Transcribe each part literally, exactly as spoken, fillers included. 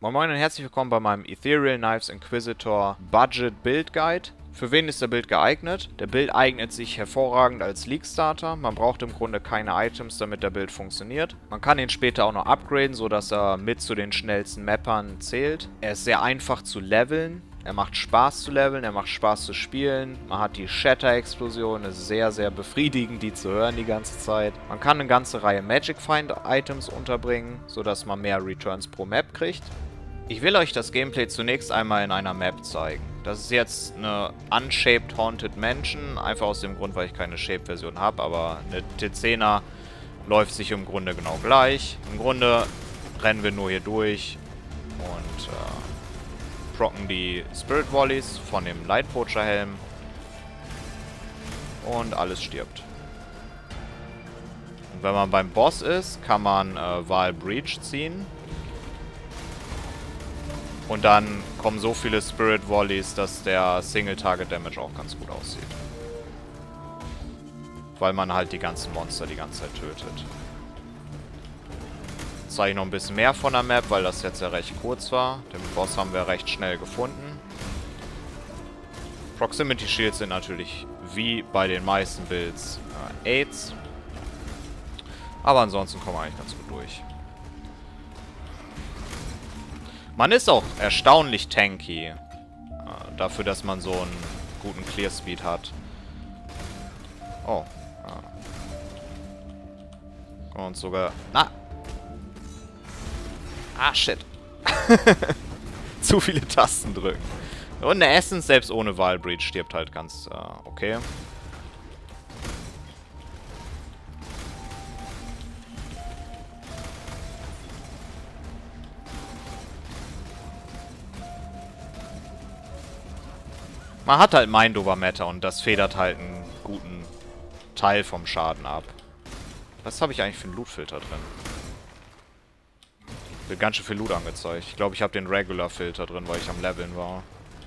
Moin Moin und herzlich willkommen bei meinem Ethereal Knives Inquisitor Budget Build Guide. Für wen ist der Build geeignet? Der Build eignet sich hervorragend als League Starter. Man braucht im Grunde keine Items, damit der Build funktioniert. Man kann ihn später auch noch upgraden, sodass er mit zu den schnellsten Mappern zählt. Er ist sehr einfach zu leveln. Er macht Spaß zu leveln, er macht Spaß zu spielen. Man hat die Shatter-Explosion, ist sehr, sehr befriedigend, die zu hören die ganze Zeit. Man kann eine ganze Reihe Magic Find-Items unterbringen, sodass man mehr Returns pro Map kriegt. Ich will euch das Gameplay zunächst einmal in einer Map zeigen. Das ist jetzt eine Unshaped Haunted Mansion, einfach aus dem Grund, weil ich keine Shape-Version habe, aber eine T zehner läuft sich im Grunde genau gleich. Im Grunde rennen wir nur hier durch und äh, procken die Spirit Volleys von dem Light Poacher Helm und alles stirbt. Und wenn man beim Boss ist, kann man äh, Vaal Breach ziehen. Und dann kommen so viele Spirit Volleys, dass der Single Target Damage auch ganz gut aussieht. Weil man halt die ganzen Monster die ganze Zeit tötet. Jetzt zeige ich noch ein bisschen mehr von der Map, weil das jetzt ja recht kurz war. Den Boss haben wir recht schnell gefunden. Proximity Shields sind natürlich wie bei den meisten Builds äh, Aids. Aber ansonsten kommen wir eigentlich ganz gut durch. Man ist auch erstaunlich tanky. Äh, dafür, dass man so einen guten Clear Speed hat. Oh. Ja. Und sogar... Na! Ah, shit. Zu viele Tasten drücken. Und eine Essence, selbst ohne Vaal Breach, stirbt halt ganz äh, okay. Man hat halt Mind over Matter und das federt halt einen guten Teil vom Schaden ab. Was habe ich eigentlich für einen Loot-Filter drin? Wird ganz schön viel Loot angezeigt. Ich glaube, ich habe den Regular-Filter drin, weil ich am Leveln war.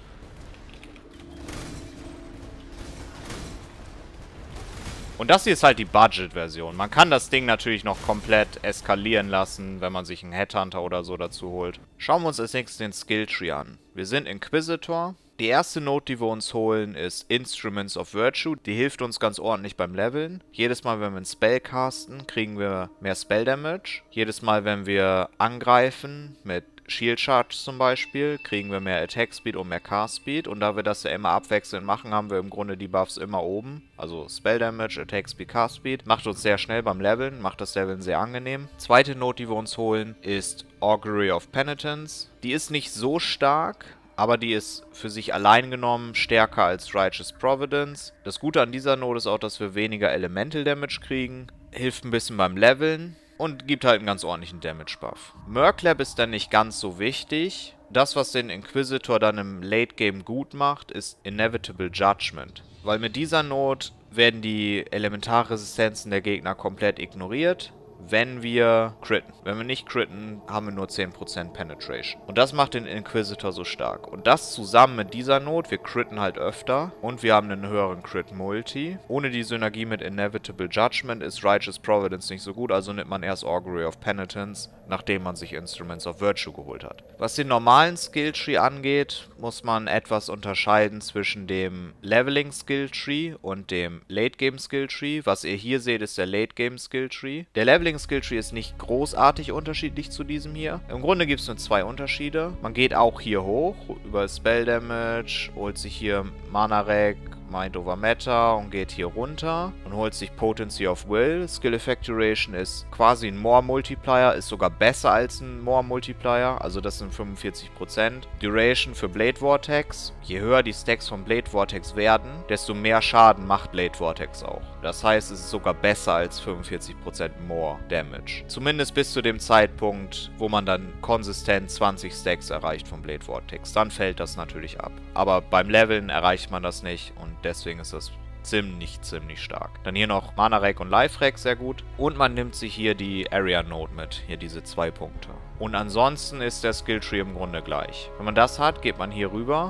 Und das hier ist halt die Budget-Version. Man kann das Ding natürlich noch komplett eskalieren lassen, wenn man sich einen Headhunter oder so dazu holt. Schauen wir uns als nächstes den Skilltree an. Wir sind Inquisitor. Die erste Note, die wir uns holen, ist Instruments of Virtue. Die hilft uns ganz ordentlich beim Leveln. Jedes Mal, wenn wir einen Spell casten, kriegen wir mehr Spell Damage. Jedes Mal, wenn wir angreifen, mit Shield Charge zum Beispiel, kriegen wir mehr Attack Speed und mehr Cast Speed. Und da wir das ja immer abwechselnd machen, haben wir im Grunde die Buffs immer oben. Also Spell Damage, Attack Speed, Cast Speed. Macht uns sehr schnell beim Leveln, macht das Leveln sehr angenehm. Zweite Note, die wir uns holen, ist Augury of Penitence. Die ist nicht so stark, aber die ist für sich allein genommen stärker als Righteous Providence. Das Gute an dieser Note ist auch, dass wir weniger Elemental Damage kriegen. Hilft ein bisschen beim Leveln und gibt halt einen ganz ordentlichen Damage Buff. Merklab ist dann nicht ganz so wichtig. Das, was den Inquisitor dann im Late Game gut macht, ist Inevitable Judgment. Weil mit dieser Note werden die Elementarresistenzen der Gegner komplett ignoriert, wenn wir critten. Wenn wir nicht critten, haben wir nur zehn Prozent Penetration. Und das macht den Inquisitor so stark. Und das zusammen mit dieser Note, wir critten halt öfter und wir haben einen höheren Crit-Multi. Ohne die Synergie mit Inevitable Judgment ist Righteous Providence nicht so gut, also nimmt man erst Augury of Penitence, nachdem man sich Instruments of Virtue geholt hat. Was den normalen Skilltree angeht, muss man etwas unterscheiden zwischen dem Leveling Skilltree und dem Late Game Skilltree. Was ihr hier seht, ist der Late Game Skilltree. Der Leveling Skilltree ist nicht großartig unterschiedlich zu diesem hier. Im Grunde gibt es nur zwei Unterschiede. Man geht auch hier hoch, über Spell Damage, holt sich hier Mana Reg, Mind over Matter und geht hier runter und holt sich Potency of Will. Skill Effect Duration ist quasi ein More Multiplier, ist sogar besser als ein More Multiplier, also das sind fünfundvierzig Prozent. Duration für Blade Vortex. Je höher die Stacks von Blade Vortex werden, desto mehr Schaden macht Blade Vortex auch. Das heißt, es ist sogar besser als fünfundvierzig Prozent More Damage. Zumindest bis zu dem Zeitpunkt, wo man dann konsistent zwanzig Stacks erreicht von Blade Vortex. Dann fällt das natürlich ab. Aber beim Leveln erreicht man das nicht und deswegen ist das ziemlich, ziemlich stark. Dann hier noch Mana Reg und Life Reg sehr gut. Und man nimmt sich hier die Area Node mit. Hier diese zwei Punkte. Und ansonsten ist der Skilltree im Grunde gleich. Wenn man das hat, geht man hier rüber.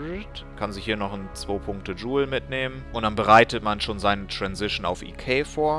Kann sich hier noch ein zwei Punkte Jewel mitnehmen. Und dann bereitet man schon seine Transition auf E K vor.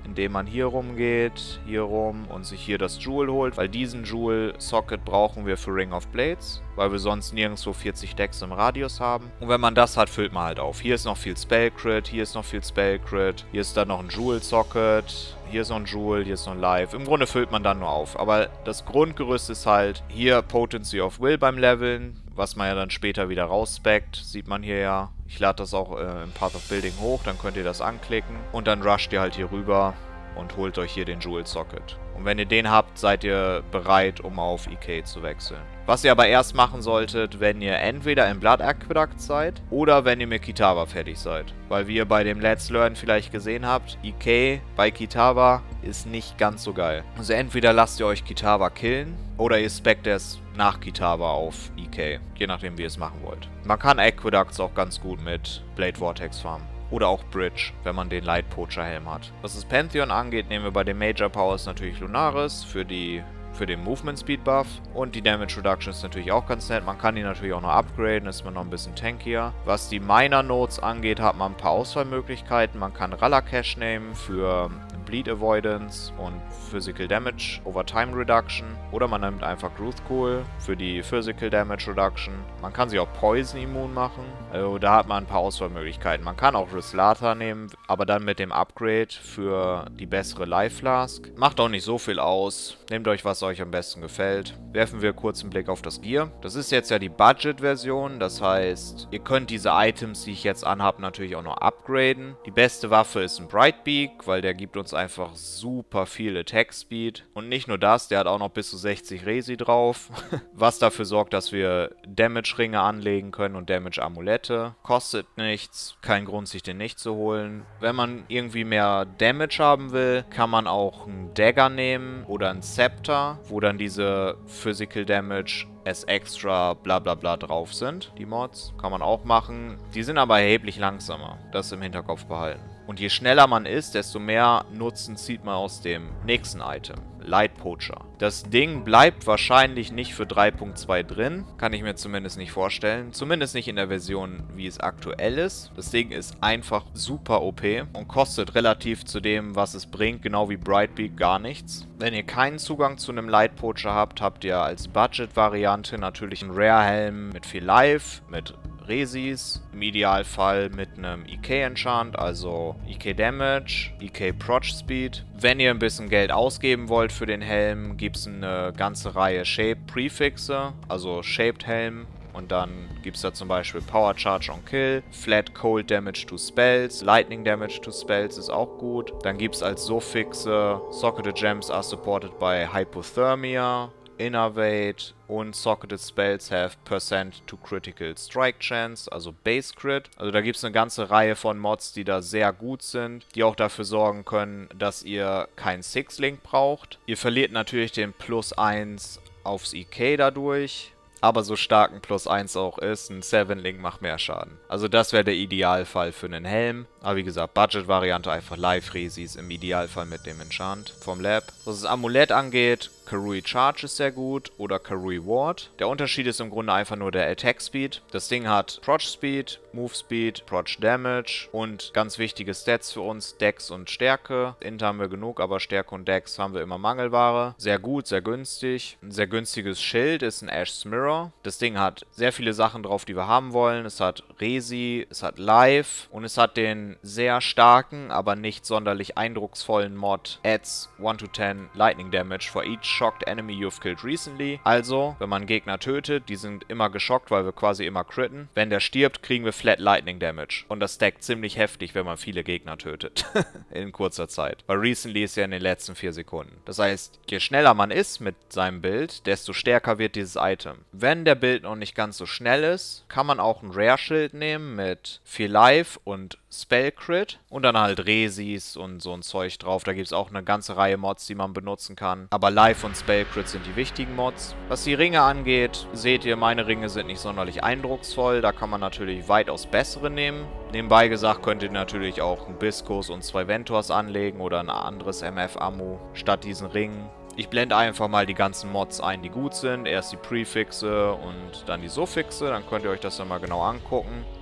indem man hier rumgeht, hier rum und sich hier das Jewel holt, weil diesen Jewel-Socket brauchen wir für Ring of Blades, weil wir sonst nirgendwo vierzig Decks im Radius haben. Und wenn man das hat, füllt man halt auf. Hier ist noch viel Spell-Crit, hier ist noch viel Spell-Crit, hier ist dann noch ein Jewel-Socket, hier ist noch ein Jewel, hier ist noch ein Live. Im Grunde füllt man dann nur auf. Aber das Grundgerüst ist halt hier Potency of Will beim Leveln, was man ja dann später wieder rausspeckt. Sieht man hier ja. Ich lade das auch äh, im Path of Building hoch, dann könnt ihr das anklicken. Und dann rusht ihr halt hier rüber und holt euch hier den Jewel Socket. Und wenn ihr den habt, seid ihr bereit, um auf E K zu wechseln. Was ihr aber erst machen solltet, wenn ihr entweder im Blood Aqueduct seid oder wenn ihr mit Kitava fertig seid. Weil wie ihr bei dem Let's Learn vielleicht gesehen habt, E K bei Kitava ist nicht ganz so geil. Also entweder lasst ihr euch Kitava killen oder ihr speckt es nach Kitava auf E K. Je nachdem, wie ihr es machen wollt. Man kann Aqueducts auch ganz gut mit Blade Vortex farmen. Oder auch Bridge, wenn man den Light Poacher Helm hat. Was das Pantheon angeht, nehmen wir bei den Major Powers natürlich Lunaris für die für den Movement Speed Buff. Und die Damage Reduction ist natürlich auch ganz nett. Man kann die natürlich auch noch upgraden, ist man noch ein bisschen tankier. Was die Minor Nodes angeht, hat man ein paar Auswahlmöglichkeiten. Man kann Ralakesh nehmen für Bleed Avoidance und Physical Damage over Time Reduction. Oder man nimmt einfach Gruthcool für die Physical Damage Reduction. Man kann sich auch Poison immun machen. Also da hat man ein paar Auswahlmöglichkeiten. Man kann auch Rislata nehmen, aber dann mit dem Upgrade für die bessere Life Flask. Macht auch nicht so viel aus. Nehmt euch, was euch am besten gefällt. Werfen wir kurz einen Blick auf das Gear. Das ist jetzt ja die Budget-Version. Das heißt, ihr könnt diese Items, die ich jetzt anhabe, natürlich auch noch upgraden. Die beste Waffe ist ein Brightbeak, weil der gibt uns einfach super viel Attack Speed. Und nicht nur das, der hat auch noch bis zu sechzig Resi drauf. Was dafür sorgt, dass wir Damage-Ringe anlegen können und Damage-Amulette. Kostet nichts. Kein Grund, sich den nicht zu holen. Wenn man irgendwie mehr Damage haben will, kann man auch einen Dagger nehmen oder einen Scepter, wo dann diese Physical Damage as extra bla bla bla drauf sind. Die Mods kann man auch machen. Die sind aber erheblich langsamer. Das im Hinterkopf behalten. Und je schneller man ist, desto mehr Nutzen zieht man aus dem nächsten Item. Light Poacher. Das Ding bleibt wahrscheinlich nicht für drei Punkt zwei drin. Kann ich mir zumindest nicht vorstellen. Zumindest nicht in der Version, wie es aktuell ist. Das Ding ist einfach super O P und kostet relativ zu dem, was es bringt, genau wie Brightbeak, gar nichts. Wenn ihr keinen Zugang zu einem Light Poacher habt, habt ihr als Budget-Variante natürlich einen Rare-Helm mit viel Life, mit Resis, im Idealfall mit einem E K-Enchant, also E K Damage, E K Proc Speed. Wenn ihr ein bisschen Geld ausgeben wollt für den Helm, gibt es eine ganze Reihe Shape-Prefixe, also Shaped Helm. Und dann gibt es da zum Beispiel Power Charge on Kill, Flat Cold Damage to Spells, Lightning Damage to Spells ist auch gut. Dann gibt es als Suffixe Socketed Gems are supported by Hypothermia, Innervate und Socketed Spells have Percent to Critical Strike Chance, also Base Crit. Also da gibt es eine ganze Reihe von Mods, die da sehr gut sind, die auch dafür sorgen können, dass ihr kein Six-Link braucht. Ihr verliert natürlich den Plus eins aufs E K dadurch. Aber so stark ein Plus eins auch ist, ein Seven-Link macht mehr Schaden. Also das wäre der Idealfall für einen Helm. Aber wie gesagt, Budget-Variante einfach Live-Resis, im Idealfall mit dem Enchant vom Lab. Was das Amulett angeht, Karui Charge ist sehr gut oder Karui Ward. Der Unterschied ist im Grunde einfach nur der Attack Speed. Das Ding hat Proc Speed, Move Speed, Proc Damage und ganz wichtige Stats für uns, Dex und Stärke. Int haben wir genug, aber Stärke und Dex haben wir immer Mangelware. Sehr gut, sehr günstig. Ein sehr günstiges Schild ist ein Ash's Mirror. Das Ding hat sehr viele Sachen drauf, die wir haben wollen. Es hat Resi, es hat Life und es hat den sehr starken, aber nicht sonderlich eindrucksvollen Mod Adds one to ten Lightning Damage for each shocked enemy you've killed recently. Also, wenn man einen Gegner tötet, die sind immer geschockt, weil wir quasi immer critten. Wenn der stirbt, kriegen wir Flat Lightning Damage. Und das stackt ziemlich heftig, wenn man viele Gegner tötet. In kurzer Zeit. Weil recently ist ja in den letzten vier Sekunden. Das heißt, je schneller man ist mit seinem Bild, desto stärker wird dieses Item. Wenn der Bild noch nicht ganz so schnell ist, kann man auch ein Rare-Schild nehmen mit viel Life und Spell Crit. Und dann halt Resis und so ein Zeug drauf. Da gibt es auch eine ganze Reihe Mods, die man benutzen kann. Aber Life und Spell Crit sind die wichtigen Mods. Was die Ringe angeht, seht ihr, meine Ringe sind nicht sonderlich eindrucksvoll. Da kann man natürlich weitaus bessere nehmen. Nebenbei gesagt, könnt ihr natürlich auch einen Biscus und zwei Ventors anlegen oder ein anderes M F-Ammo statt diesen Ringen. Ich blende einfach mal die ganzen Mods ein, die gut sind. Erst die Prefixe und dann die Suffixe. Dann könnt ihr euch das dann mal genau angucken.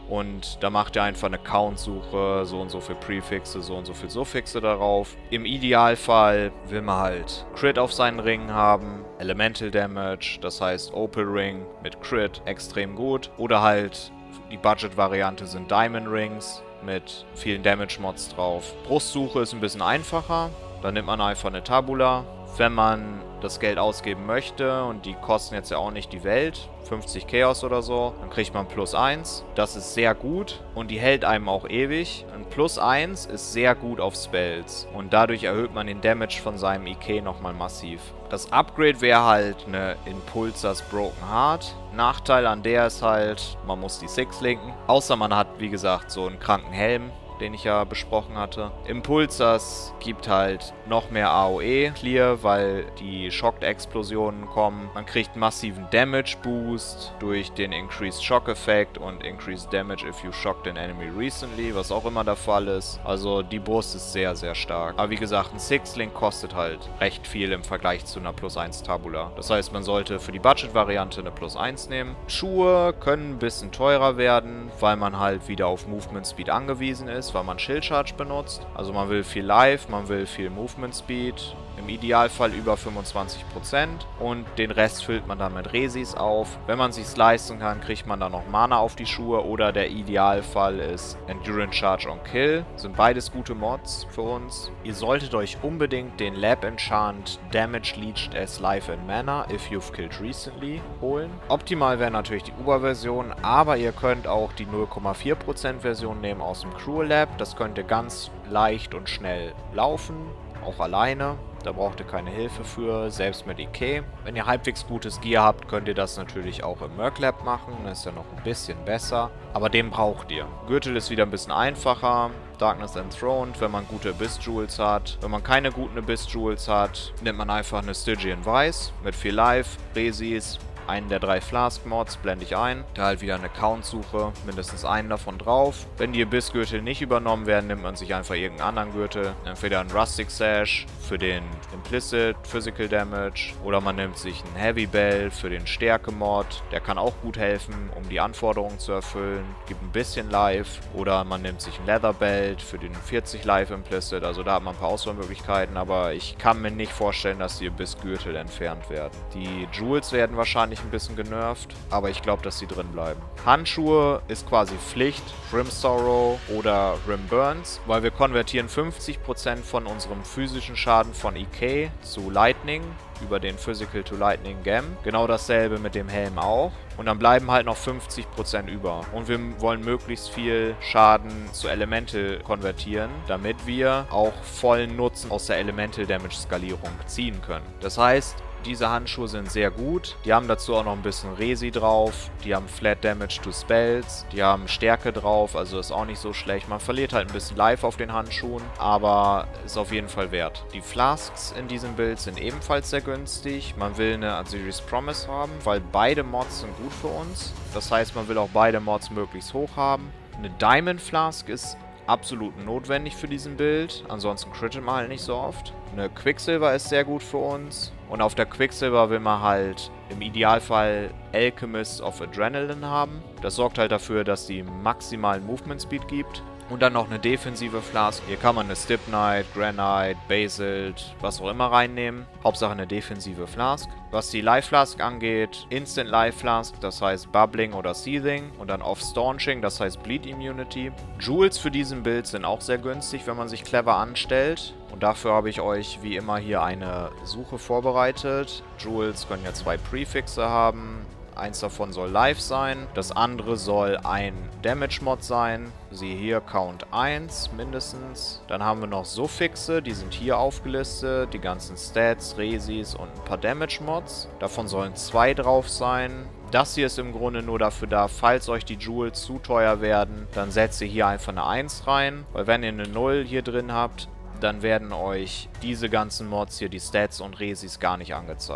Und da macht ihr einfach eine Count-Suche, so und so viel Prefixe, so und so viel Suffixe darauf. Im Idealfall will man halt Crit auf seinen Ringen haben, Elemental Damage, das heißt Opal Ring mit Crit, extrem gut. Oder halt die Budget-Variante sind Diamond Rings mit vielen Damage-Mods drauf. Brustsuche ist ein bisschen einfacher, dann nimmt man einfach eine Tabula. Wenn man das Geld ausgeben möchte und die kosten jetzt ja auch nicht die Welt, fünfzig Chaos oder so, dann kriegt man plus eins. Das ist sehr gut und die hält einem auch ewig. Ein plus eins ist sehr gut auf Spells und dadurch erhöht man den Damage von seinem I K nochmal massiv. Das Upgrade wäre halt eine Impulsas Broken Heart. Nachteil an der ist halt, man muss die Six linken. Außer man hat, wie gesagt, so einen kranken Helm, den ich ja besprochen hatte. Impulsas gibt halt noch mehr A O E Clear, weil die Shocked-Explosionen kommen. Man kriegt massiven Damage-Boost durch den Increased Shock-Effekt und Increased Damage if you shocked an enemy recently, was auch immer der Fall ist. Also die Brust ist sehr, sehr stark. Aber wie gesagt, ein Six-Link kostet halt recht viel im Vergleich zu einer plus eins Tabula. Das heißt, man sollte für die Budget-Variante eine plus eins nehmen. Schuhe können ein bisschen teurer werden, weil man halt wieder auf Movement Speed angewiesen ist, weil man Shield Charge benutzt. Also man will viel Life, man will viel Movement Speed, im Idealfall über fünfundzwanzig Prozent und den Rest füllt man dann mit Resis auf. Wenn man sich's leisten kann, kriegt man dann noch Mana auf die Schuhe oder der Idealfall ist Endurance Charge on Kill. Sind beides gute Mods für uns. Ihr solltet euch unbedingt den Lab Enchant Damage Leached as Life and Mana if you've killed recently holen. Optimal wäre natürlich die Uber-Version, aber ihr könnt auch die null Komma vier Prozent Version nehmen aus dem Cruel Lab. Das könnt ihr ganz leicht und schnell laufen, auch alleine. Da braucht ihr keine Hilfe für, selbst mit I K. Wenn ihr halbwegs gutes Gear habt, könnt ihr das natürlich auch im Merc Lab machen. Das ist ja noch ein bisschen besser. Aber den braucht ihr. Gürtel ist wieder ein bisschen einfacher. Darkness Enthroned, wenn man gute Abyss Jewels hat. Wenn man keine guten Abyss Jewels hat, nimmt man einfach eine Stygian Vice mit viel Life, Resis. Einen der drei Flask-Mods blende ich ein. Da halt wieder eine Count-Suche, mindestens einen davon drauf. Wenn die Abyss-Gürtel nicht übernommen werden, nimmt man sich einfach irgendeinen anderen Gürtel. Entweder einen Rustic Sash für den Implicit Physical Damage oder man nimmt sich einen Heavy Bell für den Stärke-Mod. Der kann auch gut helfen, um die Anforderungen zu erfüllen. Gibt ein bisschen Life. Oder man nimmt sich ein Leather Belt für den vierzig Life Implicit. Also da hat man ein paar Auswahlmöglichkeiten, aber ich kann mir nicht vorstellen, dass die Abyss-Gürtel entfernt werden. Die Jewels werden wahrscheinlich ein bisschen genervt, aber ich glaube, dass sie drin bleiben. Handschuhe ist quasi Pflicht, Rim Sorrow oder Rim Burns, weil wir konvertieren fünfzig Prozent von unserem physischen Schaden von I K zu Lightning über den Physical to Lightning Gem. Genau dasselbe mit dem Helm auch. Und dann bleiben halt noch fünfzig Prozent über. Und wir wollen möglichst viel Schaden zu Elemental konvertieren, damit wir auch vollen Nutzen aus der Elemental Damage Skalierung ziehen können. Das heißt, diese Handschuhe sind sehr gut. Die haben dazu auch noch ein bisschen Resi drauf. Die haben Flat Damage to Spells. Die haben Stärke drauf, also ist auch nicht so schlecht. Man verliert halt ein bisschen Life auf den Handschuhen, aber ist auf jeden Fall wert. Die Flasks in diesem Bild sind ebenfalls sehr günstig. Man will eine Aziri's Promise haben, weil beide Mods sind gut für uns. Das heißt, man will auch beide Mods möglichst hoch haben. Eine Diamond Flask ist absolut notwendig für diesen Bild. Ansonsten crittet man halt nicht so oft. Eine Quicksilver ist sehr gut für uns. Und auf der Quicksilver will man halt im Idealfall Alchemist of Adrenaline haben. Das sorgt halt dafür, dass die maximalen Movement Speed gibt. Und dann noch eine defensive Flask. Hier kann man eine Stibnite, Granite, Basalt, was auch immer reinnehmen. Hauptsache eine defensive Flask. Was die Life Flask angeht, Instant Life Flask, das heißt Bubbling oder Seething. Und dann Off Staunching, das heißt Bleed Immunity. Jewels für diesen Bild sind auch sehr günstig, wenn man sich clever anstellt. Und dafür habe ich euch wie immer hier eine Suche vorbereitet. Jewels können ja zwei Prefixe haben. Eins davon soll Life sein, das andere soll ein Damage-Mod sein. Siehe hier, Count eins mindestens. Dann haben wir noch Suffixe, die sind hier aufgelistet. Die ganzen Stats, Resis und ein paar Damage-Mods. Davon sollen zwei drauf sein. Das hier ist im Grunde nur dafür da, falls euch die Jewels zu teuer werden, dann setzt ihr hier einfach eine eins rein. Weil wenn ihr eine null hier drin habt, dann werden euch diese ganzen Mods hier, die Stats und Resis, gar nicht angezeigt.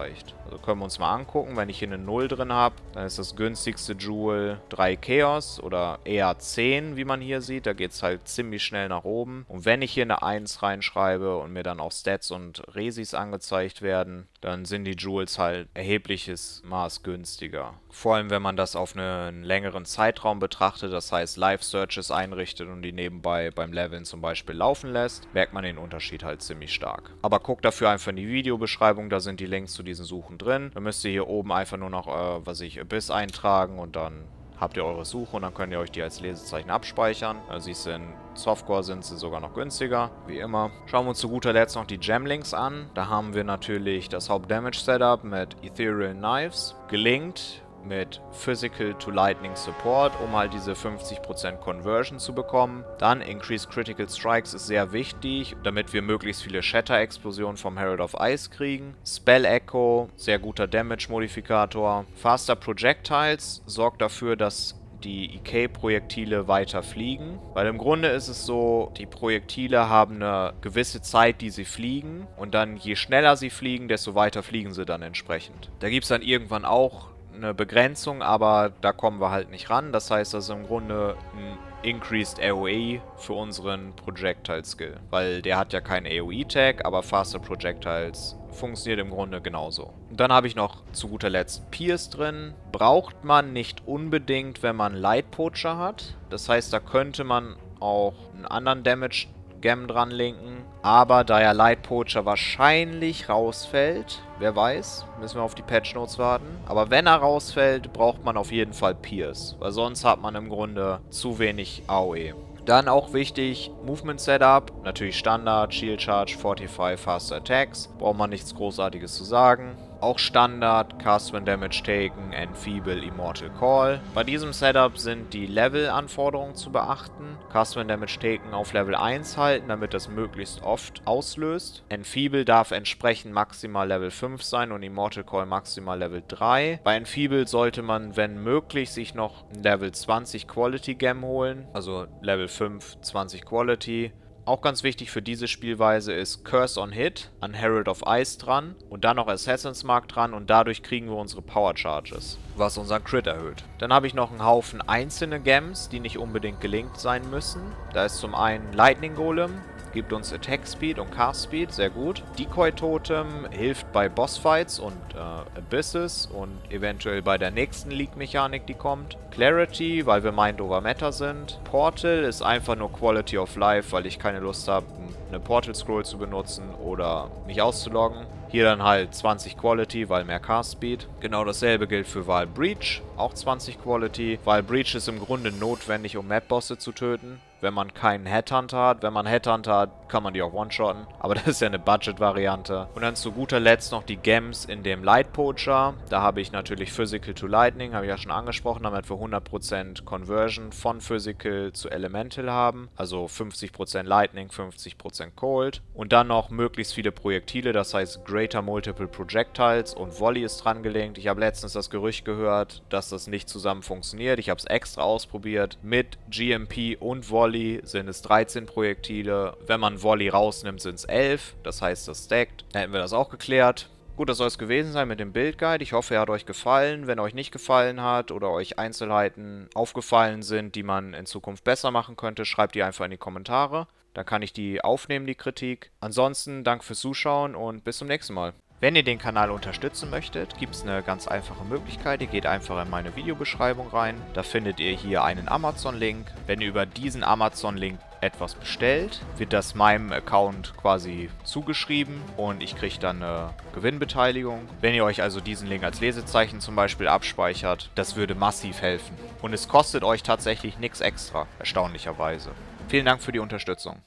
Also können wir uns mal angucken. Wenn ich hier eine null drin habe, dann ist das günstigste Jewel drei Chaos oder eher zehn, wie man hier sieht. Da geht es halt ziemlich schnell nach oben. Und wenn ich hier eine eins reinschreibe und mir dann auch Stats und Resis angezeigt werden, dann sind die Jewels halt erhebliches Maß günstiger. Vor allem, wenn man das auf einen längeren Zeitraum betrachtet, das heißt Live-Searches einrichtet und die nebenbei beim Leveln zum Beispiel laufen lässt, merkt man den Unterschied halt ziemlich stark. Aber guckt dafür einfach in die Videobeschreibung, da sind die Links zu diesen Suchen drin. Dann müsst ihr hier oben einfach nur noch, äh, was ich, Abyss eintragen und dann habt ihr eure Suche und dann könnt ihr euch die als Lesezeichen abspeichern. Also siehst du, in Softcore sind sie sogar noch günstiger, wie immer. Schauen wir uns zu guter Letzt noch die Gem-Links an. Da haben wir natürlich das Haupt-Damage-Setup mit Ethereal Knives, gelinkt mit Physical to Lightning Support, um halt diese fünfzig Prozent Conversion zu bekommen. Dann Increased Critical Strikes ist sehr wichtig, damit wir möglichst viele Shatter-Explosionen vom Herald of Ice kriegen. Spell Echo, sehr guter Damage-Modifikator. Faster Projectiles sorgt dafür, dass die E K-Projektile weiter fliegen. Weil im Grunde ist es so, die Projektile haben eine gewisse Zeit, die sie fliegen. Und dann je schneller sie fliegen, desto weiter fliegen sie dann entsprechend. Da gibt es dann irgendwann auch eine Begrenzung, aber da kommen wir halt nicht ran. Das heißt, das ist im Grunde ein Increased A O E für unseren Projectile Skill. Weil der hat ja keinen A O E-Tag, aber Faster Projectiles funktioniert im Grunde genauso. Und dann habe ich noch zu guter Letzt Pierce drin. Braucht man nicht unbedingt, wenn man Light Poacher hat. Das heißt, da könnte man auch einen anderen Damage Gem dran linken. Aber da ja Light Poacher wahrscheinlich rausfällt, wer weiß, müssen wir auf die Patch Notes warten. Aber wenn er rausfällt, braucht man auf jeden Fall Pierce. Weil sonst hat man im Grunde zu wenig A O E. Dann auch wichtig, Movement Setup, natürlich Standard, Shield Charge, Fortify, Faster Attacks. Braucht man nichts Großartiges zu sagen. Auch Standard, Cast when Damage Taken, Enfeeble, Immortal Call. Bei diesem Setup sind die Level-Anforderungen zu beachten. Cast when Damage Taken auf Level eins halten, damit das möglichst oft auslöst. Enfeeble darf entsprechend maximal Level fünf sein und Immortal Call maximal Level drei. Bei Enfeeble sollte man, wenn möglich, sich noch ein Level zwanzig Quality Gem holen. Also Level fünf, zwanzig Quality. Auch ganz wichtig für diese Spielweise ist Curse on Hit an Herald of Ice dran und dann noch Assassin's Mark dran und dadurch kriegen wir unsere Power Charges, was unseren Crit erhöht. Dann habe ich noch einen Haufen einzelne Gems, die nicht unbedingt gelinkt sein müssen. Da ist zum einen Lightning Golem, gibt uns Attack Speed und Cast Speed, sehr gut. Decoy Totem hilft bei Bossfights und äh, Abysses und eventuell bei der nächsten League-Mechanik, die kommt. Clarity, weil wir Mind over Matter sind. Portal ist einfach nur Quality of Life, weil ich keine Lust habe, eine Portal Scroll zu benutzen oder mich auszuloggen. Hier dann halt zwanzig Quality, weil mehr Cast Speed. Genau dasselbe gilt für Vaal Breach, auch zwanzig Quality. Vaal Breach ist im Grunde notwendig, um Map-Bosse zu töten, wenn man keinen Headhunter hat. Wenn man Headhunter hat, kann man die auch one-shotten. Aber das ist ja eine Budget-Variante. Und dann zu guter Letzt noch die Gems in dem Light Poacher. Da habe ich natürlich Physical to Lightning, habe ich ja schon angesprochen, damit wir hundert Prozent Conversion von Physical zu Elemental haben. Also fünfzig Prozent Lightning, fünfzig Prozent Cold. Und dann noch möglichst viele Projektile, das heißt Greater Multiple Projectiles und Volley ist dran gelinkt. Ich habe letztens das Gerücht gehört, dass das nicht zusammen funktioniert. Ich habe es extra ausprobiert. Mit G M P und Volley sind es dreizehn Projektile. Wenn man Volley rausnimmt, sind es elf. Das heißt, das stackt. Dann hätten wir das auch geklärt. Gut, das soll es gewesen sein mit dem Bildguide. Ich hoffe, er hat euch gefallen. Wenn er euch nicht gefallen hat oder euch Einzelheiten aufgefallen sind, die man in Zukunft besser machen könnte, schreibt die einfach in die Kommentare. Dann kann ich die aufnehmen, die Kritik. Ansonsten, danke fürs Zuschauen und bis zum nächsten Mal. Wenn ihr den Kanal unterstützen möchtet, gibt es eine ganz einfache Möglichkeit. Ihr geht einfach in meine Videobeschreibung rein. Da findet ihr hier einen Amazon-Link. Wenn ihr über diesen Amazon-Link etwas bestellt, wird das meinem Account quasi zugeschrieben und ich kriege dann eine Gewinnbeteiligung. Wenn ihr euch also diesen Link als Lesezeichen zum Beispiel abspeichert, das würde massiv helfen. Und es kostet euch tatsächlich nichts extra, erstaunlicherweise. Vielen Dank für die Unterstützung.